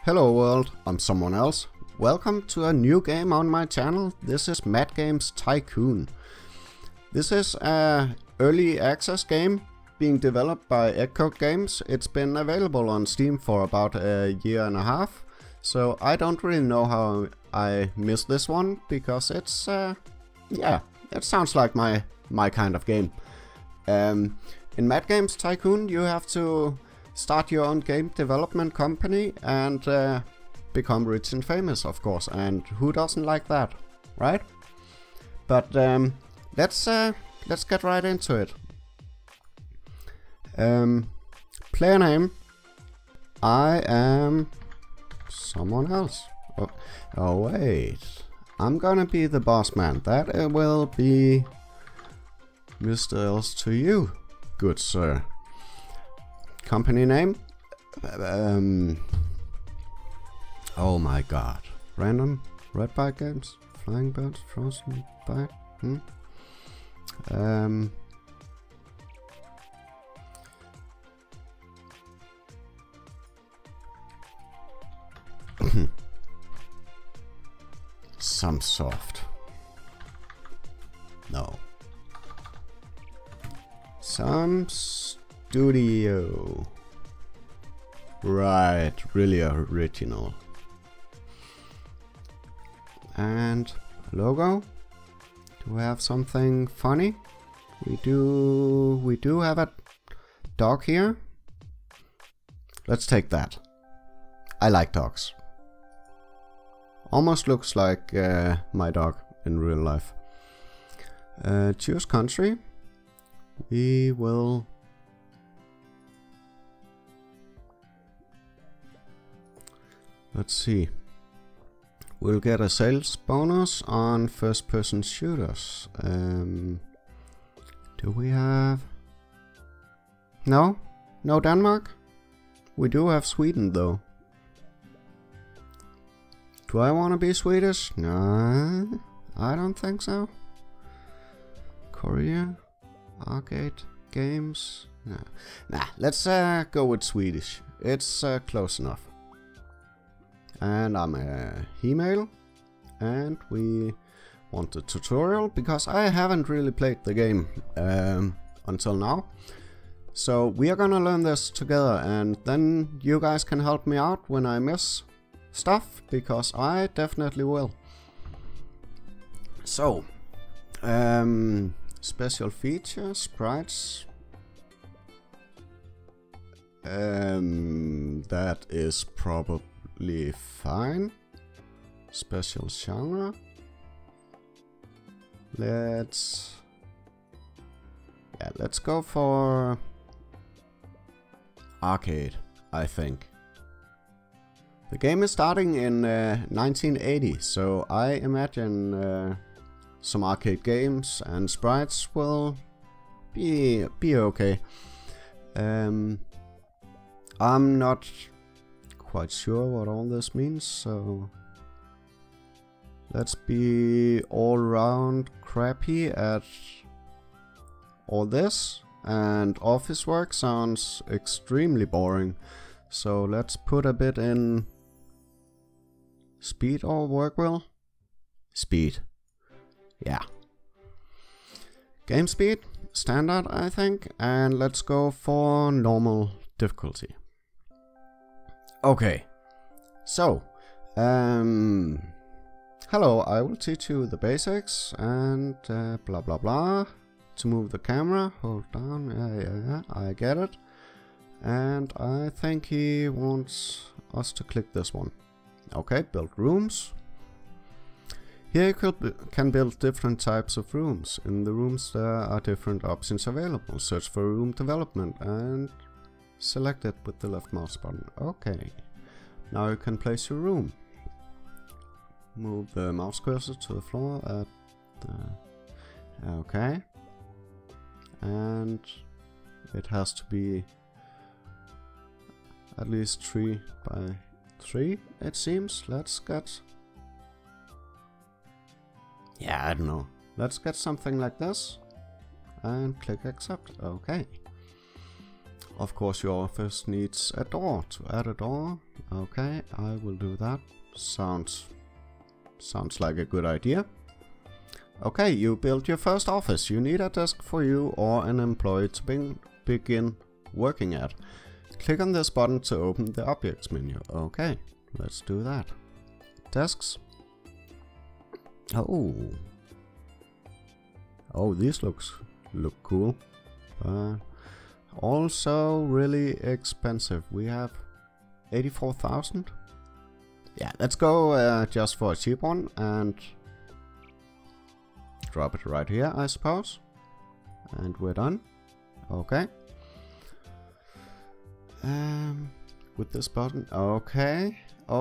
Hello world, I'm someone else. Welcome to a new game on my channel. This is Mad Games Tycoon. This is an early access game being developed by Eggcode Games. It's been available on Steam for about a year and a half. So I don't really know how I missed this one, because it's, yeah, it sounds like my kind of game. In Mad Games Tycoon you have to start your own game development company and become rich and famous, of course, and who doesn't like that, right? But let's get right into it. Player name, I am someone else. Oh wait, I'm gonna be the boss man. That will be Mr. Else to you, good sir. Company name, oh my god, random, Red Bike Games, Flying Birds, Frozen Bite, Some soft, no, some studio, right, really original. And logo, do we have something funny? We do have a dog here. Let's take that. I like dogs. Almost looks like my dog in real life. Choose country. We will let's see. We'll get a sales bonus on first person shooters. Do we have... No Denmark? We do have Sweden though. Do I want to be Swedish? No, I don't think so. Korea? Arcade games? No. Nah, let's go with Swedish. It's close enough. And I'm a he-male, and we want a tutorial because I haven't really played the game until now. So we are gonna learn this together, and then you guys can help me out when I miss stuff, because I definitely will. So, special features, sprites. That is probably fine. Special genre. Let's go for arcade, I think. The game is starting in 1980, so I imagine some arcade games and sprites will be okay. I'm not quite sure what all this means, so let's be all round crappy at all this, and office work sounds extremely boring, so let's put a bit in speed or work well. Speed, yeah. Game speed, standard I think, and let's go for normal difficulty. Okay, so, hello, I will teach you the basics and blah blah blah. To move the camera, hold down, yeah, I get it. And I think he wants us to click this one. Okay, build rooms. Here you can build different types of rooms. In the rooms there are different options available. Search for room development and select it with the left mouse button. Okay, now you can place your room. Move the mouse cursor to the floor at the... Okay. And it has to be at least 3 by 3, it seems. Let's get... Yeah, I don't know. Let's get something like this. And click accept. Okay. Of course your office needs a door. To add a door, okay, I will do that. Sounds like a good idea. Okay, you built your first office. You need a desk for you or an employee to begin working at. Click on this button to open the objects menu. Okay, let's do that. Desks. Oh, these look cool. Also really expensive. We have 84,000. Yeah, let's go just for a cheap one and drop it right here, I suppose. And we're done. Okay. With this button. Okay.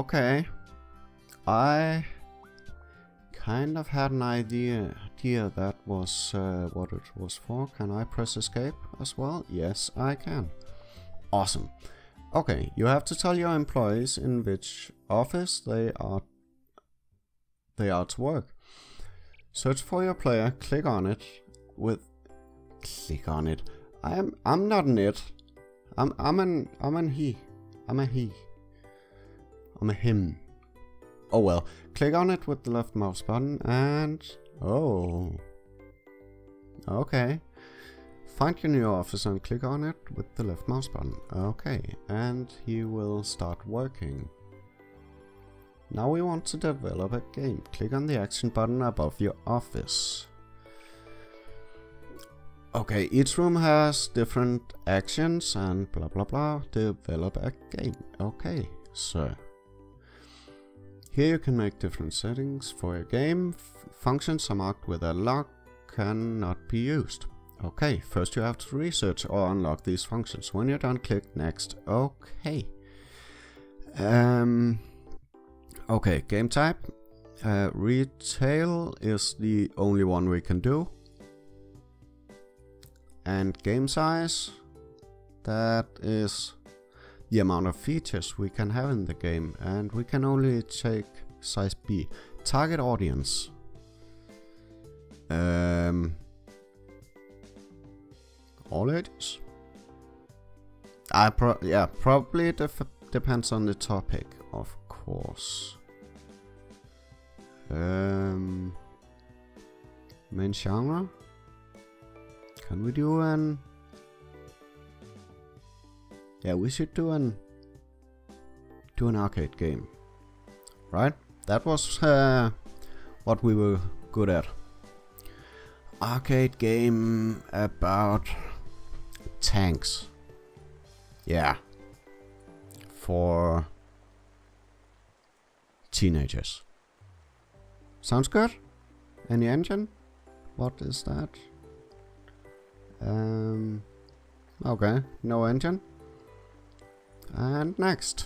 I kind of had an idea that was what it was for. Can I press escape as well? Yes, I can. Awesome. Okay, you have to tell your employees in which office they are to work. Search for your player, click on it. I'm not an it. I'm a he. I'm a him. Oh well. Click on it with the left mouse button and okay. Find your new office and click on it with the left mouse button. Okay, and he will start working. Now we want to develop a game. Click on the action button above your office. Okay, each room has different actions and blah blah blah. Develop a game. Okay, sir. Here you can make different settings for your game. Functions are marked with a lock, cannot be used. Okay, first you have to research or unlock these functions. When you're done, click next. Okay. Okay, game type. Retail is the only one we can do. And game size, that is the amount of features we can have in the game, and we can only take size B. Target audience. All ages? Yeah, probably depends on the topic, of course. Main genre? Can we do an... Yeah, we should do an arcade game, right? That was what we were good at. Arcade game about tanks. Yeah. For teenagers. Sounds good? Any engine? What is that? Okay, no engine. And next.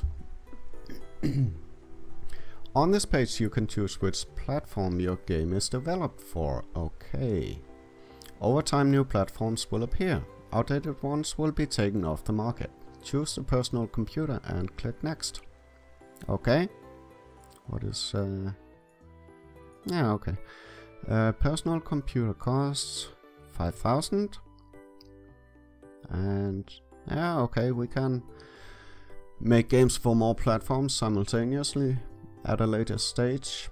On this page you can choose which platform your game is developed for. Okay. Over time new platforms will appear. Outdated ones will be taken off the market. Choose the personal computer and click next. Okay. What is yeah, okay. Personal computer costs 5,000. And yeah, okay, we can make games for more platforms simultaneously at a later stage.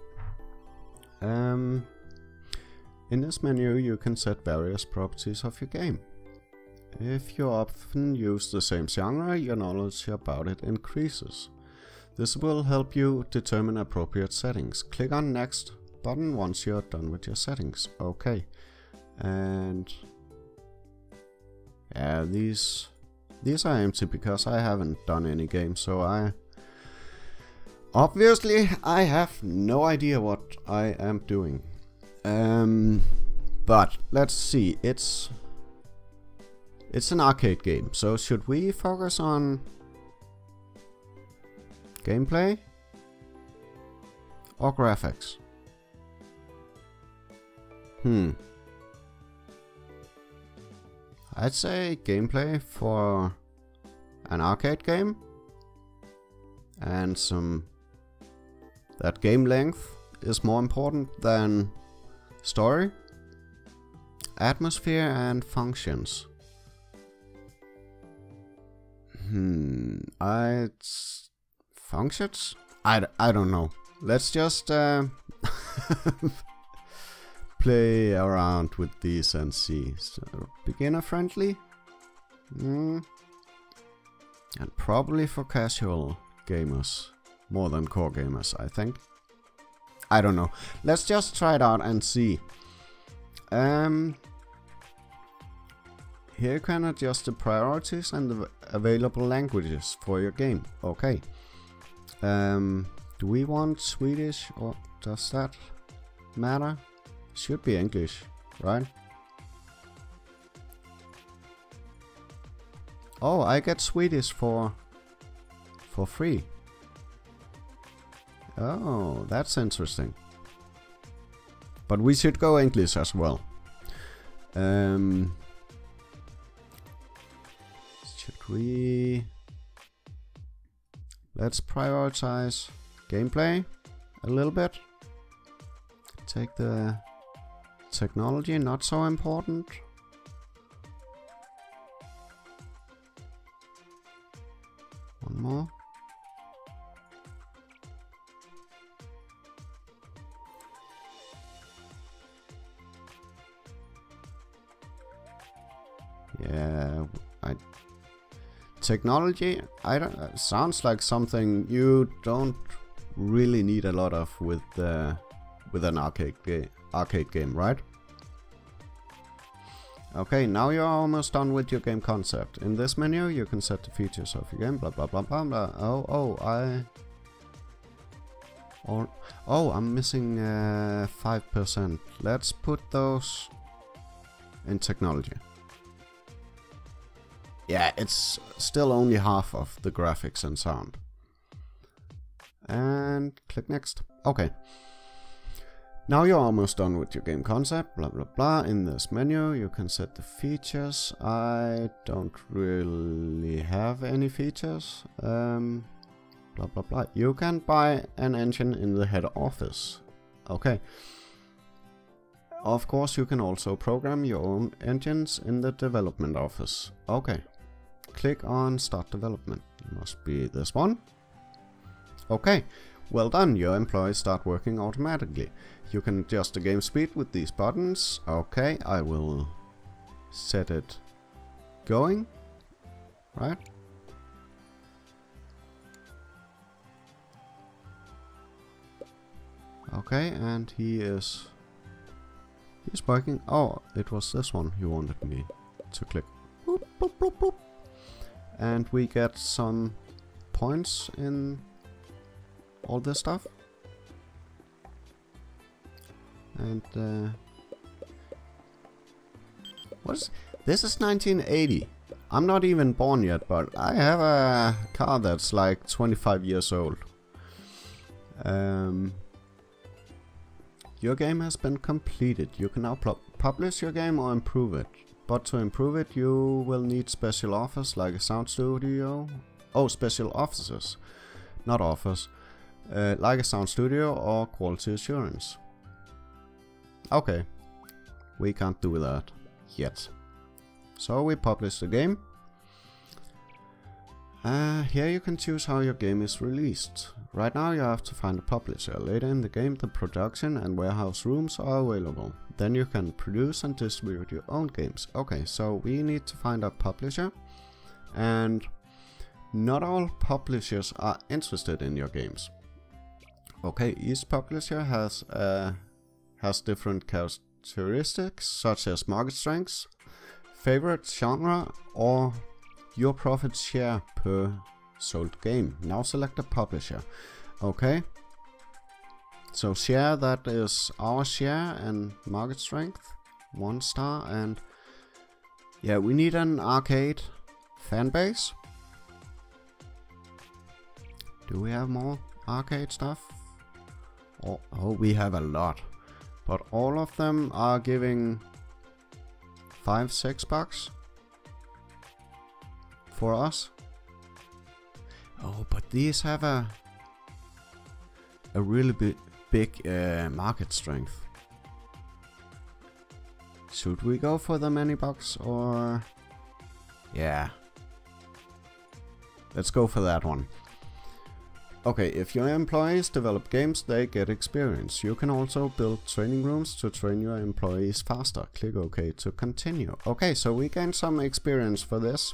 In this menu you can set various properties of your game. If you often use the same genre, your knowledge about it increases. This will help you determine appropriate settings. Click on next button once you're done with your settings. Okay. And yeah, these are empty because I haven't done any games, so I have no idea what I am doing. But let's see, it's an arcade game, so should we focus on gameplay or graphics? I'd say gameplay for an arcade game, and that game length is more important than story, atmosphere and functions. Functions? I don't know. Let's just play around with these and see. So, beginner friendly? And probably for casual gamers. More than core gamers, I think. I don't know. Let's just try it out and see. Here you can adjust the priorities and the available languages for your game. Okay. Do we want Swedish or does that matter? Should be English, right? Oh, I get Swedish for free. Oh, that's interesting. But we should go English as well. Should we... Let's prioritize gameplay a little bit. Take the technology, not so important. One more. Yeah, technology, sounds like something you don't really need a lot of with an arcade game, right? Okay, now you're almost done with your game concept. In this menu, you can set the features of your game. Blah blah blah blah blah. I'm missing 5%. Let's put those in technology. Yeah, it's still only half of the graphics and sound. And click next. Okay. Now you're almost done with your game concept, blah blah blah. In this menu you can set the features. I don't really have any features. Blah blah blah. You can buy an engine in the head office. Okay. Of course you can also program your own engines in the development office. Okay. Click on start development. It must be this one. Okay. Well done, your employees start working automatically. You can adjust the game speed with these buttons. Okay, I will set it going. Right? Okay, and he's working. Oh, it was this one you wanted me to click. Boop, boop, boop, boop. And we get some points in all this stuff. And this is 1980. I'm not even born yet, but I have a car that's like 25 years old. Your game has been completed. You can now publish your game or improve it. But to improve it, you will need special offers like a sound studio. Oh, special offices, not offers. Like a sound studio or quality assurance. Okay, we can't do that yet. So we publish the game. Here you can choose how your game is released. Right now you have to find a publisher. Later in the game the production and warehouse rooms are available. Then you can produce and distribute your own games. Okay, so we need to find a publisher. And not all publishers are interested in your games. Okay, each publisher has different characteristics such as market strengths, favorite genre, or your profit share per sold game. Now select a publisher. Okay. So share, that is our share, and market strength, 1 star, and yeah, we need an arcade fan base. Do we have more arcade stuff? Oh, we have a lot. But all of them are giving $5-6 for us. Oh, but these have a really big market strength. Should we go for the many bucks or... Yeah. let's go for that one. Okay, if your employees develop games, they get experience. You can also build training rooms to train your employees faster. Click OK to continue. Okay, so we gain some experience for this.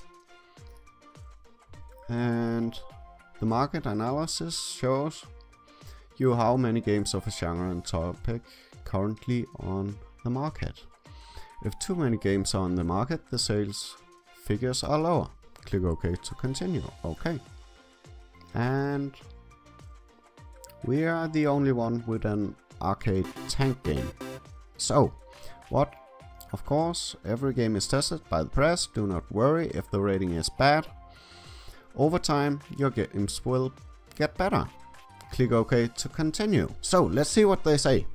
And the market analysis shows you how many games of a genre and topic currently on the market. If too many games are on the market, the sales figures are lower. Click OK to continue. Okay. And we are the only one with an arcade tank game. So, what? Of course, every game is tested by the press. Do not worry if the rating is bad. Over time, your games will get better. Click OK to continue. So, let's see what they say.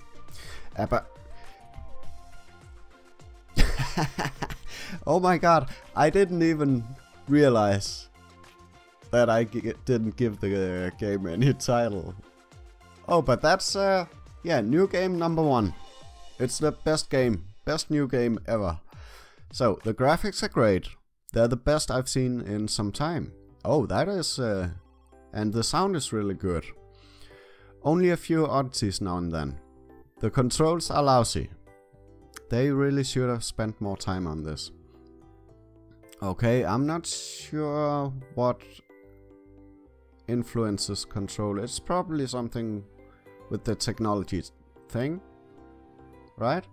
Oh my god, I didn't even realize that I didn't give the game any title. Oh, but that's, yeah, new game number 1. It's the best new game ever. So, the graphics are great. They're the best I've seen in some time. Oh, that is, and the sound is really good. Only a few oddities now and then. The controls are lousy. They really should have spent more time on this. Okay, I'm not sure what influences control. It's probably something with the technology thing, right?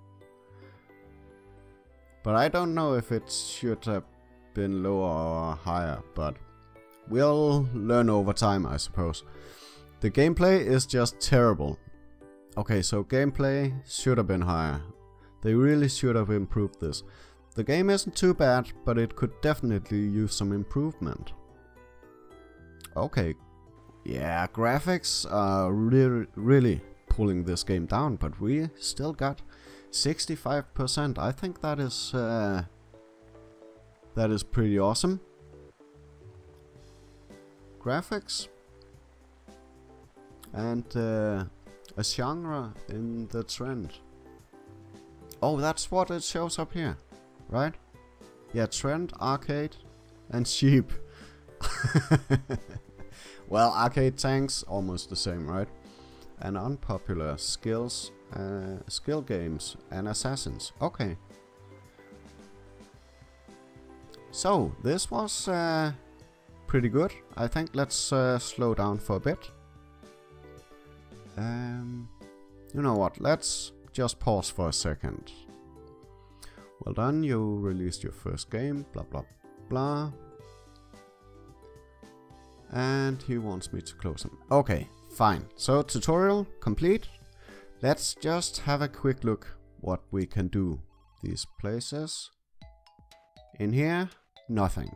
But I don't know if it should have been lower or higher, but we'll learn over time, I suppose. The gameplay is just terrible. Okay, so gameplay should have been higher. They really should have improved this. The game isn't too bad, but it could definitely use some improvement. Okay, yeah, graphics are really pulling this game down, but we still got 65%. I think that is pretty awesome. Graphics and a genre in the trend. Oh, that's what it shows up here, right? Yeah, trend, arcade, and sheep. Well, arcade tanks, almost the same, right? And unpopular skills, skill games, and assassins. Okay. So, this was pretty good. I think let's slow down for a bit. You know what, let's just pause for a second. Well done, you released your first game, blah blah blah. And he wants me to close him. Okay, fine. So tutorial complete. Let's just have a quick look what we can do. These places. In here, nothing.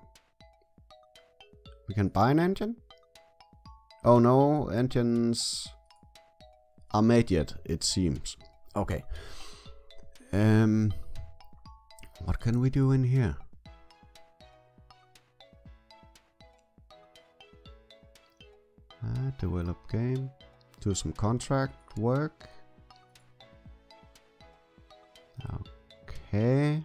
We can buy an engine? Oh no, engines are made yet, it seems. Okay. What can we do in here? Develop game. Do some contract work. Okay.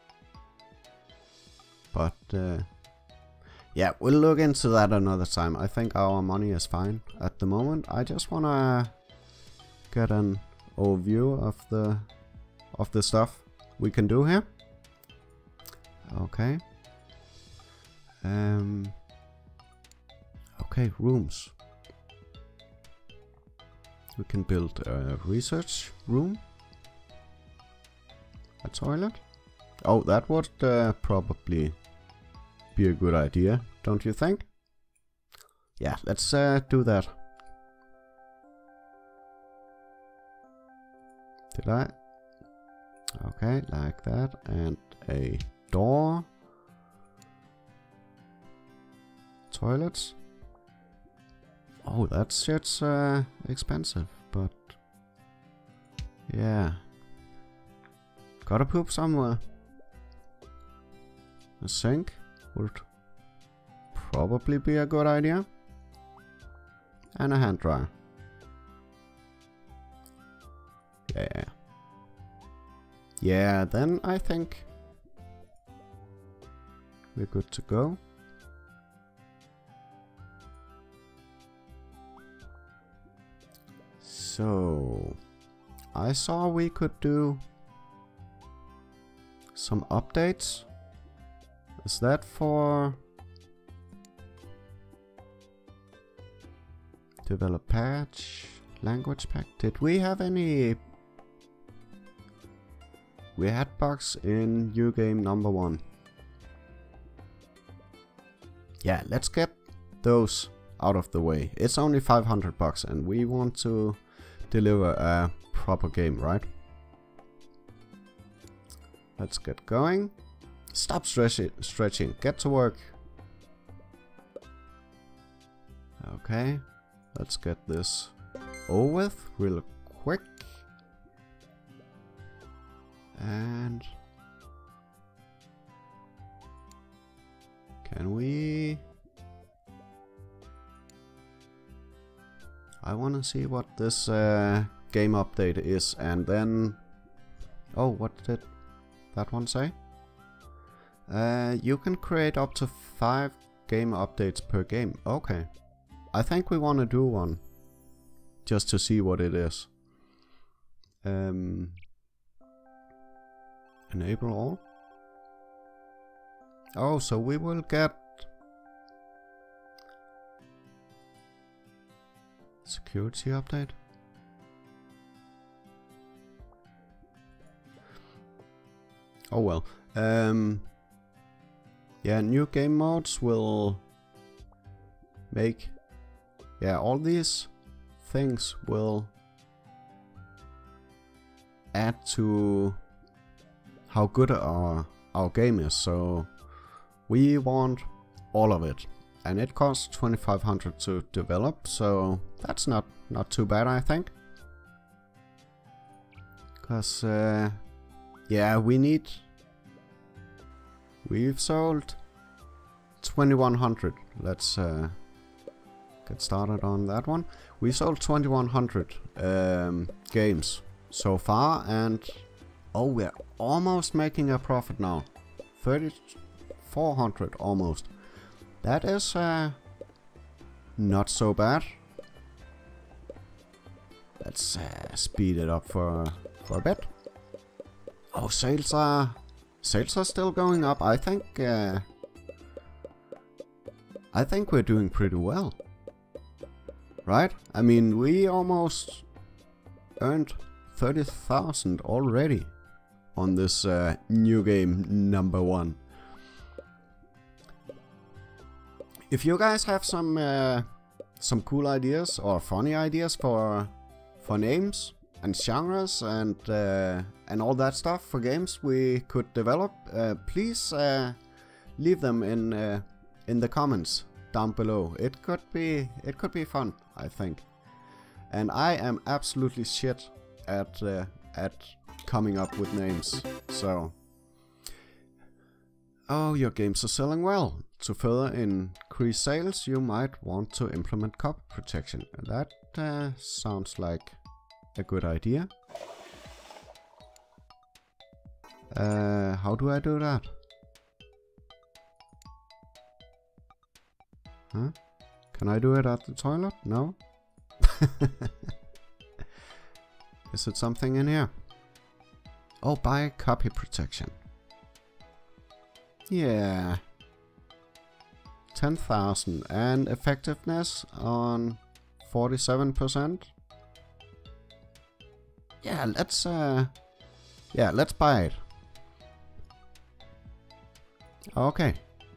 But yeah, we'll look into that another time. I think our money is fine at the moment. I just wanna get an overview of the stuff we can do here. Okay. Okay, rooms. We can build a research room. A toilet. Oh, that would probably be a good idea, don't you think? Yeah, let's do that. Did I? Okay, like that. And a door. Toilets. Oh, that shit's expensive, but yeah. Gotta poop somewhere. A sink would probably be a good idea. And a hand dryer. Yeah. Yeah, then I think we're good to go. So, I saw we could do some updates. Is that for develop patch, language pack? Did we have any? We had bugs in new game number 1. Yeah, let's get those out of the way. It's only 500 bucks and we want to deliver a proper game, right? Let's get going. Stop stretching. Get to work. Okay. Let's get this over with real quick. And can we? I want to see what this game update is, and then oh, what did that one say? You can create up to 5 game updates per game. Okay, I think we want to do one just to see what it is. Enable all. Oh, so we will get security update. Oh well. Yeah, new game modes will make, yeah, all these things will add to how good our game is. So we want all of it, and it costs 2,500 to develop, so that's not too bad, I think. Cause yeah, we've sold 2,100. Let's get started on that one. We sold 2,100 games so far, and oh, we're almost making a profit now. 3,400 almost. That is not so bad. Let's speed it up for a bit. Oh, sales are still going up. I think we're doing pretty well, right? I mean, we almost earned 30,000 already on this new game number 1. If you guys have some cool ideas or funny ideas for names and genres and all that stuff for games we could develop, please leave them in the comments down below. It could be fun, I think. And I am absolutely shit at coming up with names. So, oh, your games are selling well. To further increase sales, you might want to implement copy protection. That sounds like a good idea. How do I do that? Huh? Can I do it at the toilet? No? Is it something in here? Oh, buy copy protection. Yeah. 10,000 and effectiveness on 47%. Yeah, let's buy it. Okay.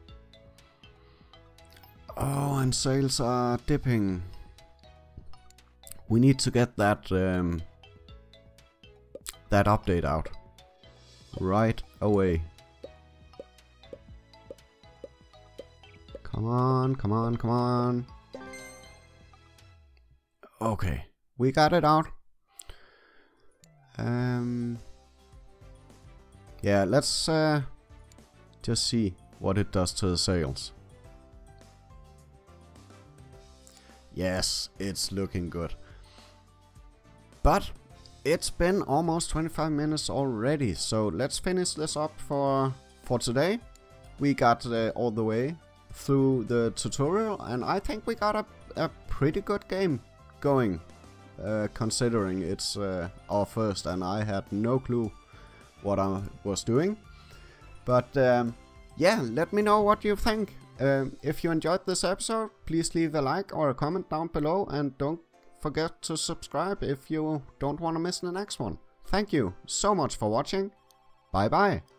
Oh, and sales are dipping. We need to get that that update out right away. Come on, come on, come on. Okay, we got it out. Yeah, let's just see what it does to the sales. Yes, it's looking good. But it's been almost 25 minutes already, so let's finish this up for today. We got all the way through the tutorial, and I think we got a pretty good game going considering it's our first and I had no clue what I was doing. But yeah, let me know what you think. If you enjoyed this episode, please leave a like or a comment down below, and don't forget to subscribe if you don't want to miss the next one. Thank you so much for watching. Bye bye.